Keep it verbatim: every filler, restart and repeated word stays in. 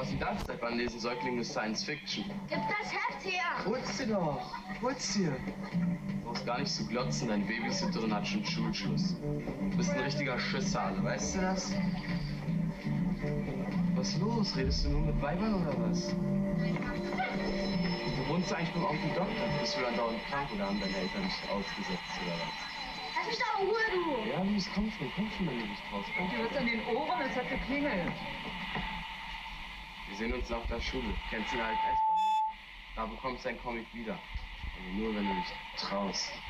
Was ist das? Seit wann lesen Säuglinge Science Fiction? Gib das Heft her! Hol's dir doch! Hol's dir! Du brauchst gar nicht zu glotzen, deine Babysitterin hat schon Schulschluss. Du bist ein richtiger Schisshase, weißt du das? Was ist los? Redest du nur mit Weibern oder was? Wo wohnst du eigentlich beim Onkel Doktor? Bist du andauernd krank oder haben deine Eltern dich ausgesetzt oder was? Lass mich doch in Ruhe, du! Ja, wie es kommt schon, kommt schon, wenn du dich traust. Du hast an den Ohren, es hat geklingelt. Wir sehen uns nach der Schule. Kennst du den alten S-Bahn? Da bekommst du dein Comic wieder. Also nur, wenn du dich traust.